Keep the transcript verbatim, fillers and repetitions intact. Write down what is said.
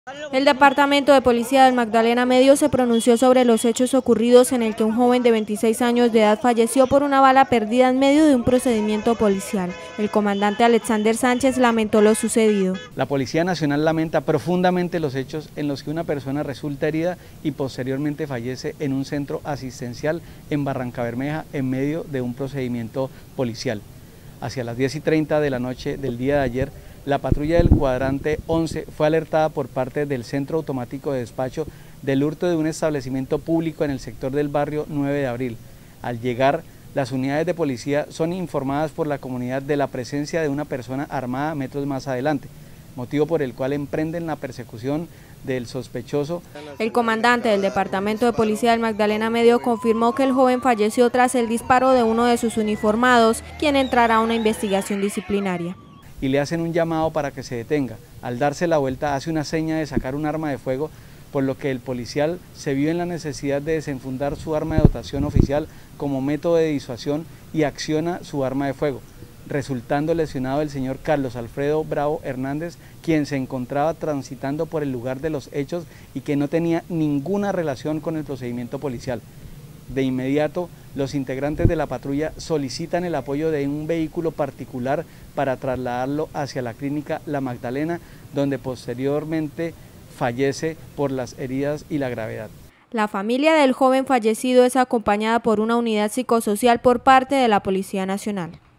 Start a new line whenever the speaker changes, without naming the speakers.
El Departamento de Policía del Magdalena Medio se pronunció sobre los hechos ocurridos en el que un joven de veintiséis años de edad falleció por una bala perdida en medio de un procedimiento policial. El comandante Alexander Sánchez lamentó lo sucedido.
La Policía Nacional lamenta profundamente los hechos en los que una persona resulta herida y posteriormente fallece en un centro asistencial en Barrancabermeja en medio de un procedimiento policial. Hacia las diez y treinta de la noche del día de ayer, la patrulla del cuadrante once fue alertada por parte del Centro Automático de Despacho del hurto de un establecimiento público en el sector del barrio nueve de abril. Al llegar, las unidades de policía son informadas por la comunidad de la presencia de una persona armada metros más adelante, motivo por el cual emprenden la persecución del sospechoso.
El comandante del Departamento de Policía del Magdalena Medio confirmó que el joven falleció tras el disparo de uno de sus uniformados, quien entrará a una investigación disciplinaria.
Y le hacen un llamado para que se detenga. Al darse la vuelta hace una seña de sacar un arma de fuego, por lo que el policial se vio en la necesidad de desenfundar su arma de dotación oficial como método de disuasión y acciona su arma de fuego, resultando lesionado el señor Carlos Alfredo Bravo Hernández, quien se encontraba transitando por el lugar de los hechos y que no tenía ninguna relación con el procedimiento policial. De inmediato, los integrantes de la patrulla solicitan el apoyo de un vehículo particular para trasladarlo hacia la clínica La Magdalena, donde posteriormente fallece por las heridas y la gravedad.
La familia del joven fallecido es acompañada por una unidad psicosocial por parte de la Policía Nacional.